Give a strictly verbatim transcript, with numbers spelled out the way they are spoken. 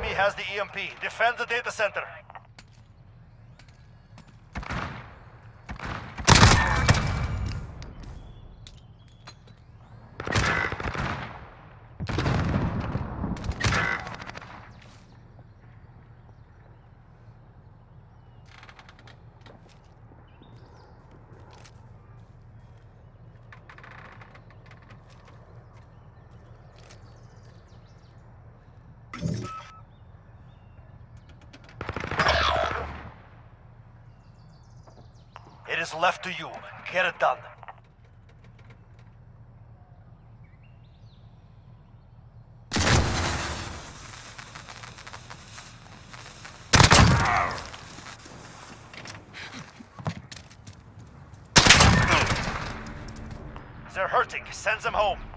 enemy has the E M P. Defend the data center. It is left to you. Get it done. They're hurting. Send them home.